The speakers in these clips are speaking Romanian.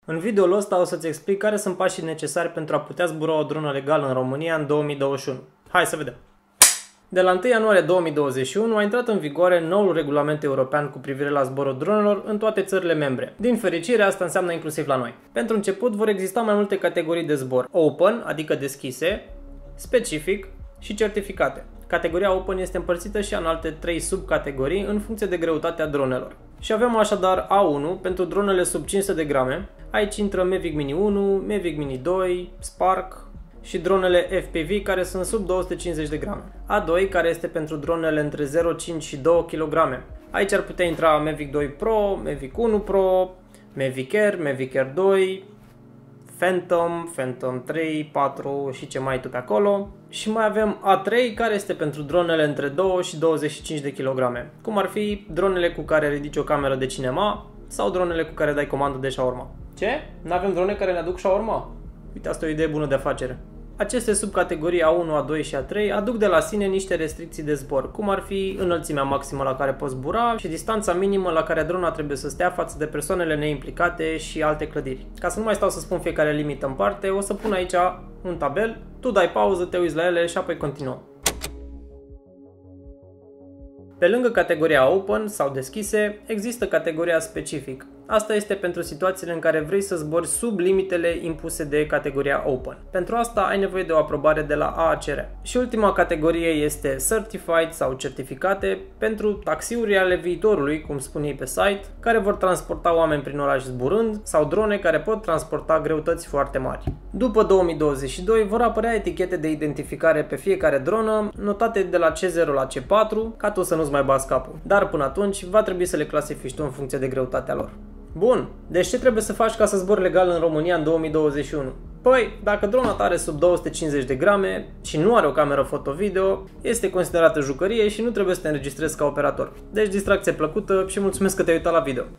În videoul ăsta o să-ți explic care sunt pașii necesari pentru a putea zbura o dronă legal în România în 2021. Hai să vedem! De la 1 ianuarie 2021 a intrat în vigoare noul regulament european cu privire la zborul dronelor în toate țările membre. Din fericire, asta înseamnă inclusiv la noi. Pentru început vor exista mai multe categorii de zbor: Open, adică deschise, Specific și certificate. Categoria Open este împărțită și în alte 3 subcategorii în funcție de greutatea dronelor. Și avem așadar A1 pentru dronele sub 500 de grame. Aici intră Mavic Mini 1, Mavic Mini 2, Spark și dronele FPV care sunt sub 250 de grame. A2 care este pentru dronele între 0,5 și 2 kg. Aici ar putea intra Mavic 2 Pro, Mavic 1 Pro, Mavic Air, Mavic Air 2, Phantom, Phantom 3, 4 și ce mai ai tu pe acolo. Și mai avem A3 care este pentru dronele între 2 și 25 de kg, cum ar fi dronele cu care ridici o cameră de cinema sau dronele cu care dai comandă de shawarma. Ce? N-avem drone care ne aduc shawarma? Uite, asta e o idee bună de afacere. Aceste subcategorii A1, A2 și A3 aduc de la sine niște restricții de zbor, cum ar fi înălțimea maximă la care poți zbura și distanța minimă la care drona trebuie să stea față de persoanele neimplicate și alte clădiri. Ca să nu mai stau să spun fiecare limită în parte, o să pun aici un tabel, tu dai pauză, te uiți la ele și apoi continuăm. Pe lângă categoria Open sau deschise, există categoria Specific. Asta este pentru situațiile în care vrei să zbori sub limitele impuse de categoria Open. Pentru asta ai nevoie de o aprobare de la AACR. Și ultima categorie este Certified sau certificate pentru taxiuri ale viitorului, cum spun ei pe site, care vor transporta oameni prin oraș zburând sau drone care pot transporta greutăți foarte mari. După 2022 vor apărea etichete de identificare pe fiecare dronă, notate de la C0 la C4, ca tu să nu-ți mai bați capul. Dar până atunci va trebui să le clasifici tu în funcție de greutatea lor. Bun, deci ce trebuie să faci ca să zbori legal în România în 2021? Păi, dacă drona ta are sub 250 de grame și nu are o cameră foto-video, este considerată jucărie și nu trebuie să te înregistrezi ca operator. Deci distracție plăcută și mulțumesc că te-ai uitat la video.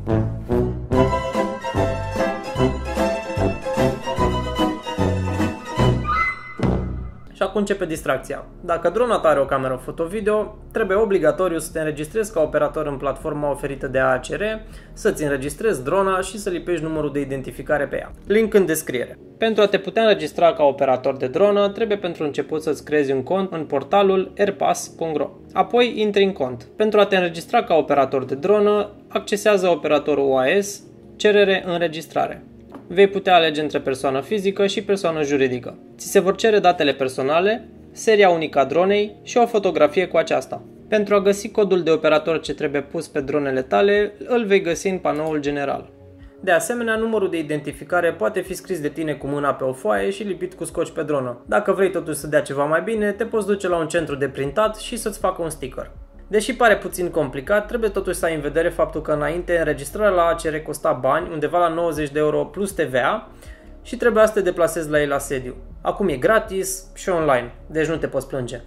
Și acum începe distracția. Dacă drona ta are o cameră foto-video, trebuie obligatoriu să te înregistrezi ca operator în platforma oferită de AACR, să-ți înregistrezi drona și să lipești numărul de identificare pe ea. Link în descriere. Pentru a te putea înregistra ca operator de dronă, trebuie pentru început să-ți creezi un cont în portalul airpass.ro. Apoi intri în cont. Pentru a te înregistra ca operator de dronă, accesează operatorul OAS, cerere înregistrare. Vei putea alege între persoană fizică și persoană juridică. Ți se vor cere datele personale, seria unică a dronei și o fotografie cu aceasta. Pentru a găsi codul de operator ce trebuie pus pe dronele tale, îl vei găsi în panoul general. De asemenea, numărul de identificare poate fi scris de tine cu mâna pe o foaie și lipit cu scoci pe dronă. Dacă vrei totuși să dea ceva mai bine, te poți duce la un centru de printat și să-ți facă un sticker. Deși pare puțin complicat, trebuie totuși să ai în vedere faptul că înainte înregistrarea la AACR costa bani, undeva la 90 de euro plus TVA, și trebuia să te deplasezi la ei la sediu. Acum e gratis și online, deci nu te poți plânge.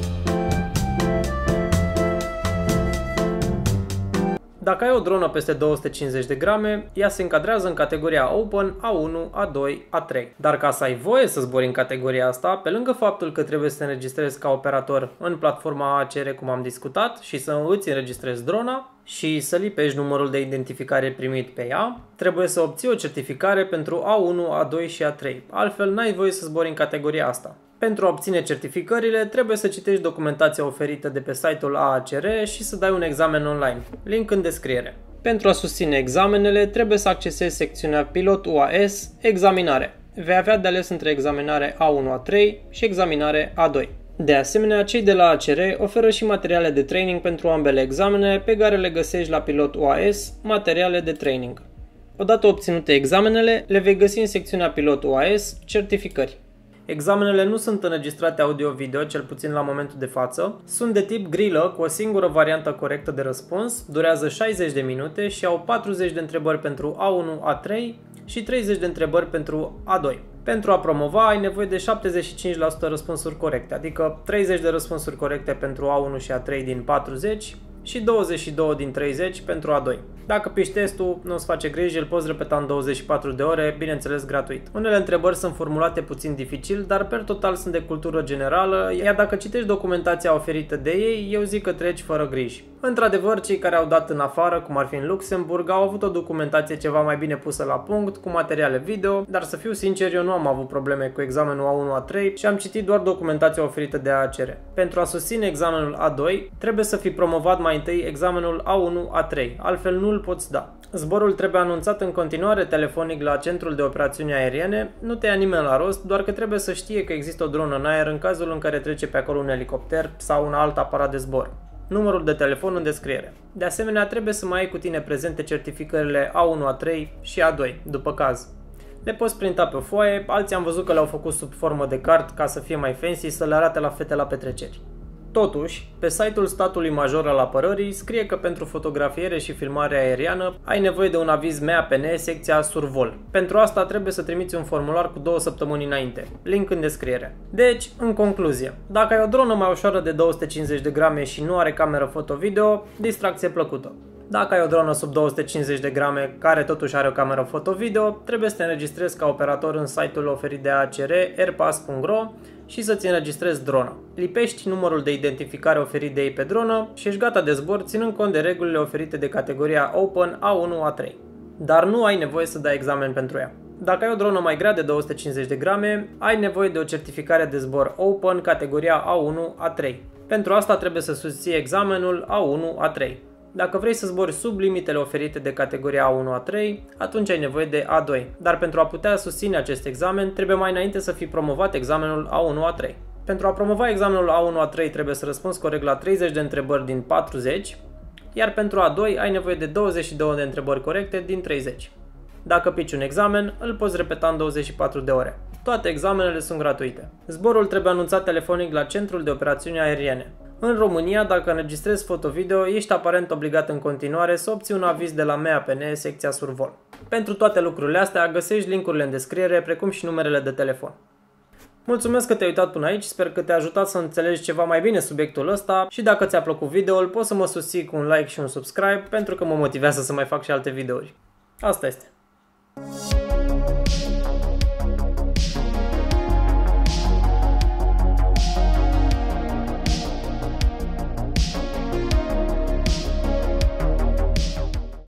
Dacă ai o dronă peste 250 de grame, ea se încadrează în categoria Open, A1, A2, A3. Dar ca să ai voie să zbori în categoria asta, pe lângă faptul că trebuie să te înregistrezi ca operator în platforma AACR, cum am discutat, și să îți înregistrezi drona și să lipești numărul de identificare primit pe ea, trebuie să obții o certificare pentru A1, A2 și A3. Altfel, n-ai voie să zbori în categoria asta. Pentru a obține certificările, trebuie să citești documentația oferită de pe site-ul AACR și să dai un examen online. Link în descriere. Pentru a susține examenele, trebuie să accesezi secțiunea Pilot UAS, Examinare. Vei avea de ales între examinare A1-A3 și examinare A2. De asemenea, cei de la AACR oferă și materiale de training pentru ambele examene, pe care le găsești la Pilot UAS, Materiale de training. Odată obținute examenele, le vei găsi în secțiunea Pilot UAS, Certificări. Examenele nu sunt înregistrate audio-video, cel puțin la momentul de față. Sunt de tip grilă, cu o singură variantă corectă de răspuns, durează 60 de minute și au 40 de întrebări pentru A1, A3 și 30 de întrebări pentru A2. Pentru a promova ai nevoie de 75% răspunsuri corecte, adică 30 de răspunsuri corecte pentru A1 și A3 din 40 și 22 din 30 pentru A2. Dacă piși testul, nu-ți face griji, îl poți repeta în 24 de ore, bineînțeles gratuit. Unele întrebări sunt formulate puțin dificil, dar per total sunt de cultură generală, iar dacă citești documentația oferită de ei, eu zic că treci fără griji. Într-adevăr, cei care au dat în afară, cum ar fi în Luxemburg, au avut o documentație ceva mai bine pusă la punct, cu materiale video, dar să fiu sincer, eu nu am avut probleme cu examenul A1-A3 și am citit doar documentația oferită de ACR. Pentru a susține examenul A2, trebuie să fi promovat mai întâi examenul A1-A3, altfel nu îl poți da. Zborul trebuie anunțat în continuare telefonic la centrul de operațiuni aeriene, nu te ia nimeni la rost, doar că trebuie să știe că există o dronă în aer în cazul în care trece pe acolo un elicopter sau un alt aparat de zbor. Numărul de telefon în descriere. De asemenea, trebuie să mai ai cu tine prezente certificările A1-A3 și A2, după caz. Le poți printa pe o foaie, alții am văzut că le-au făcut sub formă de card ca să fie mai fancy, să le arate la fete la petreceri. Totuși, pe site-ul statului major al apărării scrie că pentru fotografiere și filmare aeriană ai nevoie de un aviz MAPN secția survol. Pentru asta trebuie să trimiți un formular cu 2 săptămâni înainte. Link în descriere. Deci, în concluzie, dacă ai o dronă mai ușoară de 250 de grame și nu are cameră foto-video, distracție plăcută. Dacă ai o dronă sub 250 de grame care totuși are o cameră foto-video, trebuie să te înregistrezi ca operator în site-ul oferit de ACR, airpass.ro și să-ți înregistrezi drona. Lipești numărul de identificare oferit de ei pe dronă și ești gata de zbor ținând cont de regulile oferite de categoria Open A1-A3. Dar nu ai nevoie să dai examen pentru ea. Dacă ai o dronă mai grea de 250 de grame, ai nevoie de o certificare de zbor Open categoria A1-A3. Pentru asta trebuie să susții examenul A1-A3. Dacă vrei să zbori sub limitele oferite de categoria A1-A3, atunci ai nevoie de A2, dar pentru a putea susține acest examen, trebuie mai înainte să fi promovat examenul A1-A3. Pentru a promova examenul A1-A3 trebuie să răspunzi corect la 30 de întrebări din 40, iar pentru A2 ai nevoie de 22 de întrebări corecte din 30. Dacă pici un examen, îl poți repeta în 24 de ore. Toate examenele sunt gratuite. Zborul trebuie anunțat telefonic la centrul de operațiuni aeriene. În România, dacă înregistrezi foto-video, ești aparent obligat în continuare să obții un aviz de la MAPN, secția survol. Pentru toate lucrurile astea, găsești link-urile în descriere, precum și numerele de telefon. Mulțumesc că te-ai uitat până aici, sper că te-a ajutat să înțelegi ceva mai bine subiectul ăsta și dacă ți-a plăcut video-ul, poți să mă susții cu un like și un subscribe pentru că mă motivează să mai fac și alte videouri. Asta este.